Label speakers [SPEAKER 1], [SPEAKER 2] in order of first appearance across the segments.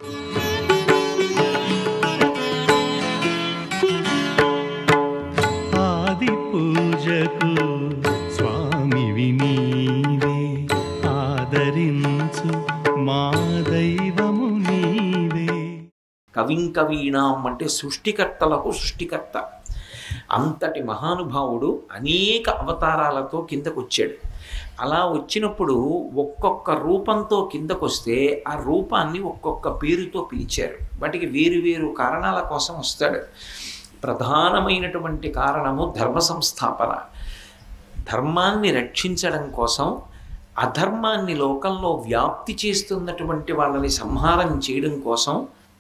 [SPEAKER 1] ఆది పూజకు స్వామివి నీవే, ఆదరించు మా దైవము నీవే.
[SPEAKER 2] కవిం కవీనాం అంటే సృష్టికర్తలకు సృష్టికర్త. అంతటి మహానుభావుడు అనేక అవతారాలతో కిందకొచ్చాడు. అలా వచ్చినప్పుడు ఒక్కొక్క రూపంతో కిందకొస్తే ఆ రూపాన్ని ఒక్కొక్క పేరుతో పిలిచారు. వాటికి వేరు వేరు కారణాల కోసం వస్తాడు. ప్రధానమైనటువంటి కారణము ధర్మ సంస్థాపన, ధర్మాన్ని రక్షించడం కోసం. అధర్మాన్ని లోకంలో వ్యాప్తి చేస్తున్నటువంటి వాళ్ళని సంహారం చేయడం కోసం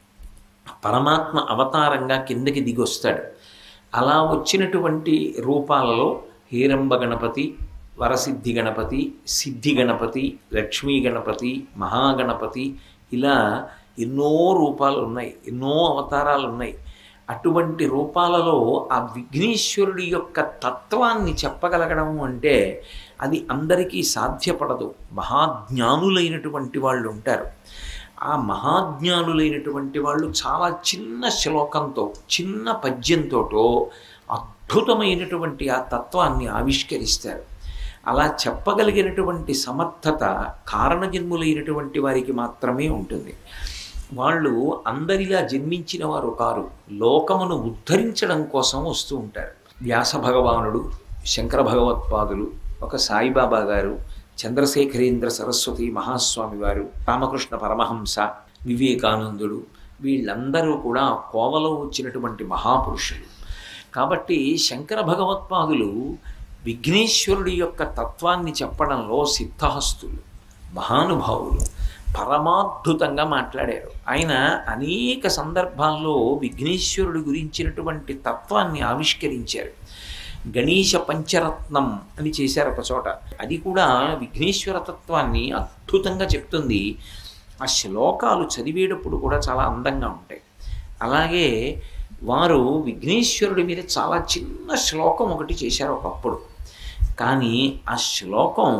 [SPEAKER 2] పరమాత్మ అవతారంగా కిందకి దిగొస్తాడు. అలా వచ్చినటువంటి రూపాలలో హేరంబ గణపతి, వరసిద్ధి గణపతి, సిద్ధి గణపతి, లక్ష్మీ గణపతి, మహాగణపతి, ఇలా ఎన్నో రూపాలు ఉన్నాయి, ఎన్నో అవతారాలు ఉన్నాయి. అటువంటి రూపాలలో ఆ విఘ్నేశ్వరుడి యొక్క తత్వాన్ని చెప్పగలగడం అంటే అది అందరికీ సాధ్యపడదు. మహాజ్ఞానులైనటువంటి వాళ్ళు ఉంటారు. ఆ మహాజ్ఞానులైనటువంటి వాళ్ళు చాలా చిన్న శ్లోకంతో, చిన్న పద్యంతోటో అద్భుతమైనటువంటి ఆ తత్వాన్ని ఆవిష్కరిస్తారు. అలా చెప్పగలిగినటువంటి సమర్థత కారణజన్ములైనటువంటి వారికి మాత్రమే ఉంటుంది. వాళ్ళు అందరిలా జన్మించిన వారు కారు, లోకమును ఉద్ధరించడం కోసం వస్తూ ఉంటారు. వ్యాస భగవానుడు, శంకర భగవత్పాదులు, ఒక సాయిబాబా గారు, చంద్రశేఖరేంద్ర సరస్వతి మహాస్వామి వారు, రామకృష్ణ పరమహంస, వివేకానందుడు, వీళ్ళందరూ కూడా కోవలో వచ్చినటువంటి మహాపురుషులు. కాబట్టి శంకర భగవత్పాదులు విఘ్నేశ్వరుడి యొక్క తత్వాన్ని చెప్పడంలో సిద్ధహస్తులు, మహానుభావులు, పరమాద్భుతంగా మాట్లాడారు. ఆయన అనేక సందర్భాల్లో విఘ్నేశ్వరుడి గురించినటువంటి తత్వాన్ని ఆవిష్కరించారు. గణేశ పంచరత్నం అని చేశారు ఒక చోట. అది కూడా విఘ్నేశ్వర తత్వాన్ని అద్భుతంగా చెప్తుంది. ఆ శ్లోకాలు చదివేటప్పుడు కూడా చాలా అందంగా ఉంటాయి. అలాగే వారు విఘ్నేశ్వరుడి మీద చాలా చిన్న శ్లోకం ఒకటి చేశారు ఒకప్పుడు. కానీ ఆ శ్లోకం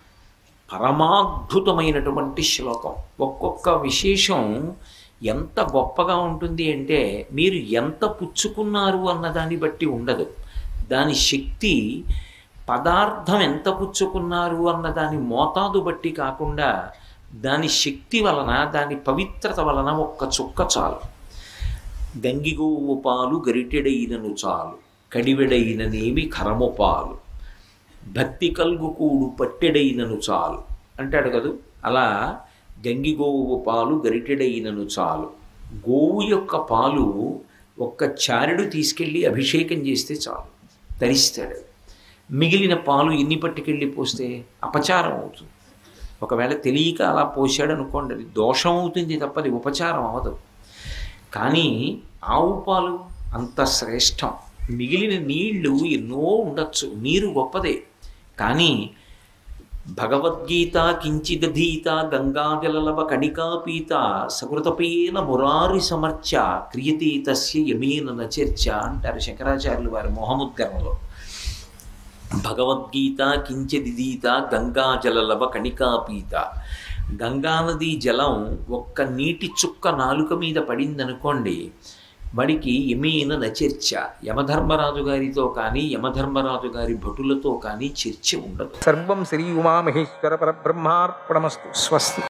[SPEAKER 2] పరమాద్భుతమైనటువంటి శ్లోకం. ఒక్కొక్క విశేషం ఎంత గొప్పగా ఉంటుంది అంటే మీరు ఎంత పుచ్చుకున్నారు అన్నదాన్ని బట్టి ఉండదు. దాని శక్తి పదార్థం ఎంత పుచ్చుకున్నారు అన్న దాని మోతాదు బట్టి కాకుండా దాని శక్తి వలన, దాని పవిత్రత వలన ఒక్క చుక్క చాలు. గంగిగోవు పాలు గరిటెడైనను చాలు, కడివెడైననేమి కరము పాలు, భక్తి కల్గుకూడు పట్టెడైనను చాలు అంటాడు కదూ. అలా గంగిగోవు పాలు గరిటెడైనను చాలు. గోవు యొక్క పాలు ఒక్క చారెడు తీసుకెళ్ళి అభిషేకం చేస్తే చాలు, ధరిస్తాడు. మిగిలిన పాలు ఎన్ని పట్టుకెళ్ళి పోస్తే అపచారం అవుతుంది. ఒకవేళ తెలియక అలా పోసాడు అనుకోండి, అది దోషం అవుతుంది తప్పది ఉపచారం అవ్వదు. కానీ ఆవు పాలు అంత శ్రేష్టం. మిగిలిన నీళ్లు ఎన్నో ఉండొచ్చు, నీరు గొప్పదే. కానీ భగవద్గీత కించిదధీత గంగాజలలవ కణికాపీత సకృతపేన మురారి సమర్చ క్రియతే తస్య యమేన నచర్చ అంటారు శంకరాచార్యులు వారి మోహముద్గరంలో. భగవద్గీత కించిదధీత గంగాజలలవ కణికాపీత. గంగానది జలం ఒక్క నీటి చుక్క నాలుక మీద పడిందనుకోండి, వాడికి యమేన నచర్చ, యమధర్మరాజు గారితో కానీ యమధర్మరాజు గారి భటులతో కానీ చర్చ ఉండదు.
[SPEAKER 3] సర్వం శ్రీ ఉమామహేశ్వర పరబ్రహ్మార్పణమస్తు. స్వస్తి.